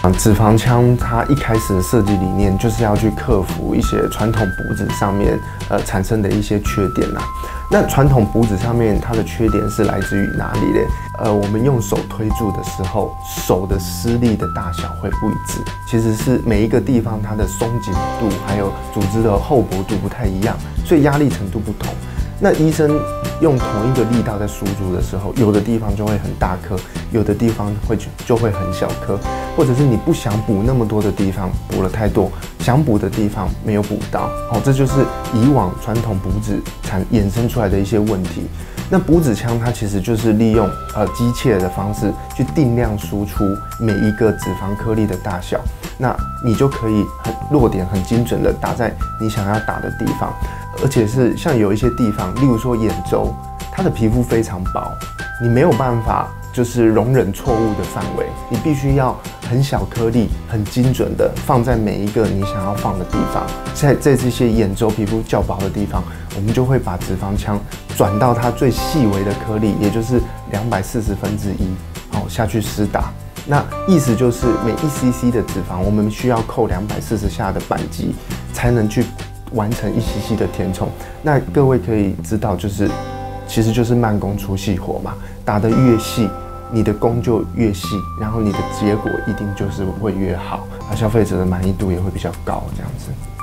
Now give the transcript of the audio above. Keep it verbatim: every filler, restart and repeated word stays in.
脂肪枪它一开始的设计理念就是要去克服一些传统补脂上面呃产生的一些缺点啦。那传统补脂上面它的缺点是来自于哪里嘞？呃，我们用手推住的时候，手的施力的大小会不一致，其实是每一个地方它的松紧度还有组织的厚薄度不太一样，所以压力程度不同。那医生用同一个力道在输注的时候，有的地方就会很大颗，有的地方会就会很小颗，或者是你不想补那么多的地方补了太多，想补的地方没有补到，哦，这就是以往传统补脂产衍生出来的一些问题。那补脂枪它其实就是利用呃机械的方式去定量输出每一个脂肪颗粒的大小，那你就可以很落点很精准的打在你想要打的地方。而且是像有一些地方，例如说眼周，它的皮肤非常薄，你没有办法就是容忍错误的范围，你必须要很小颗粒、很精准的放在每一个你想要放的地方。在在这些眼周皮肤较薄的地方，我们就会把脂肪枪转到它最细微的颗粒，也就是两百四十分之一，好下去施打。那意思就是每一 C C 的脂肪，我们需要扣两百四十下的扳机，才能去完成一 C C 的填充。那各位可以知道，就是其实就是慢工出细活嘛，打得越细，你的工就越细，然后你的结果一定就是会越好，啊，消费者的满意度也会比较高，这样子。